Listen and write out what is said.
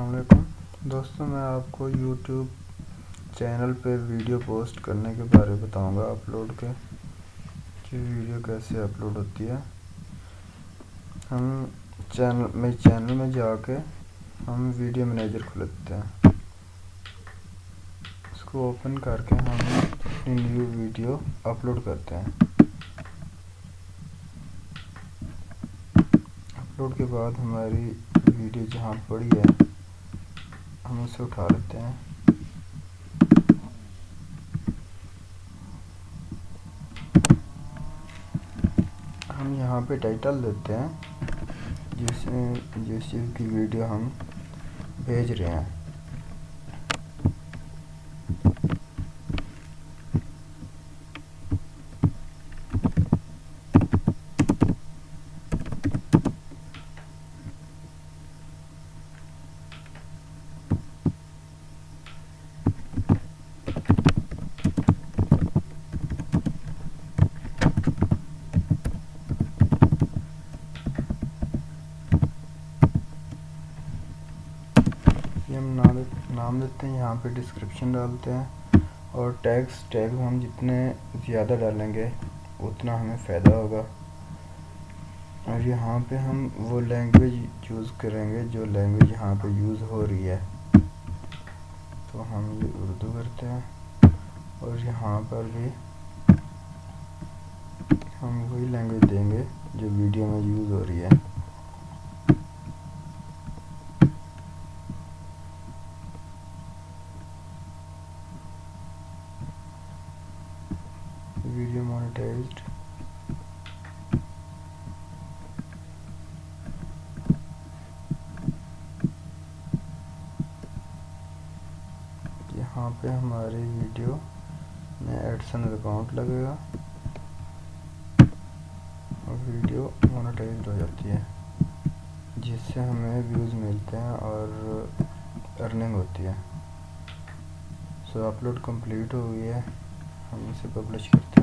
अस्सलाम वालेकुम दोस्तों, मैं आपको YouTube चैनल पे वीडियो पोस्ट करने के बारे में बताऊंगा। अपलोड के कि वीडियो कैसे अपलोड होती है। हम चैनल में जाके हम वीडियो मैनेजर खोलते हैं। उसको ओपन करके हम अपनी न्यू वीडियो अपलोड करते हैं। अपलोड के बाद हमारी वीडियो जहाँ पड़ी है हम उसे उठा लेते हैं। हम यहाँ पे टाइटल देते हैं जिस चीज़ की वीडियो हम भेज रहे हैं। हम नाम देते हैं, यहाँ पे डिस्क्रिप्शन डालते हैं और टैग हम जितने ज़्यादा डालेंगे उतना हमें फ़ायदा होगा। और यहाँ पे हम वो लैंग्वेज चूज़ करेंगे जो लैंग्वेज यहाँ पे यूज़ हो रही है। तो हम ये उर्दू करते हैं और यहाँ पर भी हम वही लैंग्वेज देंगे जो वीडियो में यूज़ हो रही है। वीडियो मोनेटाइज्ड, यहाँ पे हमारी वीडियो में एडसेंस अकाउंट लगेगा और वीडियो मोनेटाइज्ड हो जाती है, जिससे हमें व्यूज़ मिलते हैं और अर्निंग होती है। सो अपलोड कंप्लीट हो गई है, हम इसे पब्लिश करते हैं।